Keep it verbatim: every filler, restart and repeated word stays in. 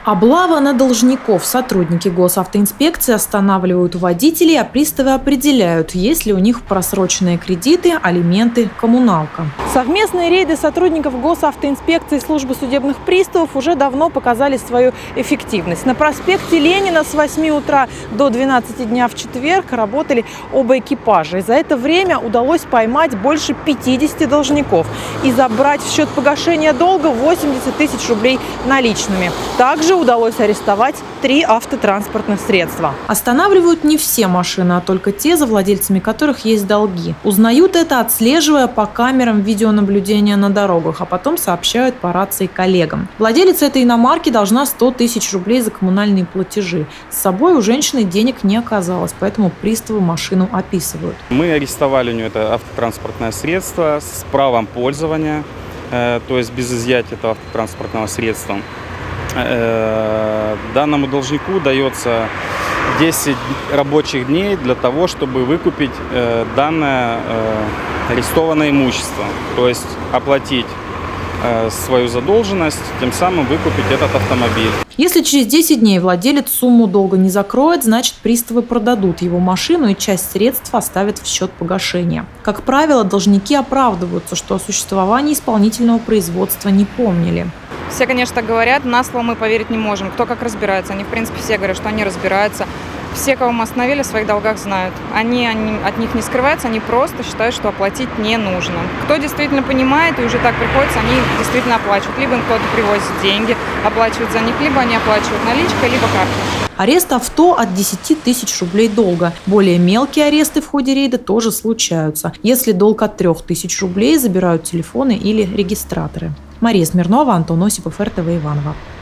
Облава на должников. Сотрудники госавтоинспекции останавливают водителей, а приставы определяют, есть ли у них просроченные кредиты, алименты, коммуналка. Совместные рейды сотрудников госавтоинспекции и службы судебных приставов уже давно показали свою эффективность. На проспекте Ленина с восьми утра до двенадцати дня в четверг работали оба экипажа. И за это время удалось поймать больше пятидесяти должников и забрать в счет погашения долга восемьдесят тысяч рублей наличными. Также удалось арестовать три автотранспортных средства. Останавливают не все машины, а только те, за владельцами которых есть долги. Узнают это, отслеживая по камерам видеонаблюдения на дорогах, а потом сообщают по рации коллегам. Владелец этой иномарки должна сто тысяч рублей за коммунальные платежи. С собой у женщины денег не оказалось, поэтому приставы машину описывают. Мы арестовали у нее это автотранспортное средство с правом пользования, э, то есть без изъятия этого автотранспортного средства. Данному должнику дается десять рабочих дней для того, чтобы выкупить данное арестованное имущество, то есть оплатить свою задолженность, тем самым выкупить этот автомобиль. Если через десять дней владелец сумму долга не закроет, значит приставы продадут его машину и часть средств оставят в счет погашения. Как правило, должники оправдываются, что о существовании исполнительного производства не помнили. Все, конечно, говорят, на слово мы поверить не можем. Кто как разбирается. Они, в принципе, все говорят, что они разбираются. Все, кого мы остановили, в своих долгах знают. Они, они от них не скрываются, они просто считают, что оплатить не нужно. Кто действительно понимает и уже так приходится, они действительно оплачивают. Либо им кто-то привозит деньги, оплачивают за них, либо они оплачивают наличкой, либо картой. Арест авто от десяти тысяч рублей долга. Более мелкие аресты в ходе рейда тоже случаются. Если долг от трёх тысяч рублей, забирают телефоны или регистраторы. Мария Смирнова, Антон Осипов, эр тэ вэ Иваново.